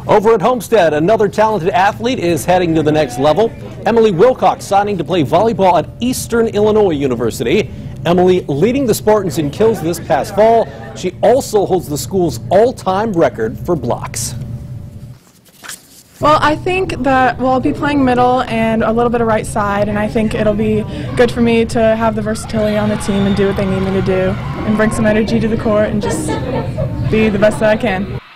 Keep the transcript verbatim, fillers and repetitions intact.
Over at Homestead, another talented athlete is heading to the next level. Emily Wilcox signing to play volleyball at Eastern Illinois University. Emily leading the Spartans in kills this past fall. She also holds the school's all-time record for blocks. Well, I think that well, I'll be playing middle and a little bit of right side, and I think it'll be good for me to have the versatility on the team and do what they need me to do and bring some energy to the court and just be the best that I can.